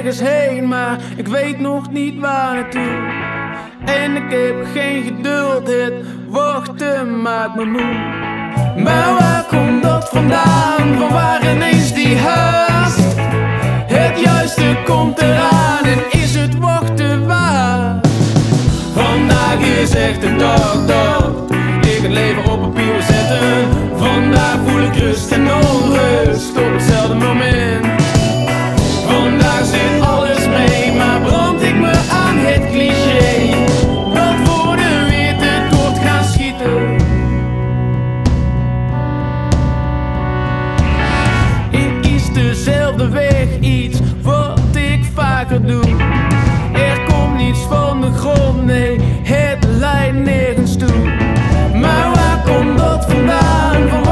ergens heen, maar ik weet nog niet waar naartoe. En ik heb geen geduld, het wachten maakt me moe. Maar waar komt dat vandaan? Van waar ineens die haast? Het juiste komt eraan en is het wachten waard? Vandaag is echt een dag dat ik het leven op papier wil zetten. Vandaag voel ik rust en onrust op hetzelfde moment. Vandaag zit alles mee, maar brand ik me aan het cliché dat woorden weer te kort gaan schieten. Ik kies dezelfde weg, iets wat ik vaker doe. Er komt niets van de grond, nee, het leidt nergens toe. Maar waar komt dat vandaan?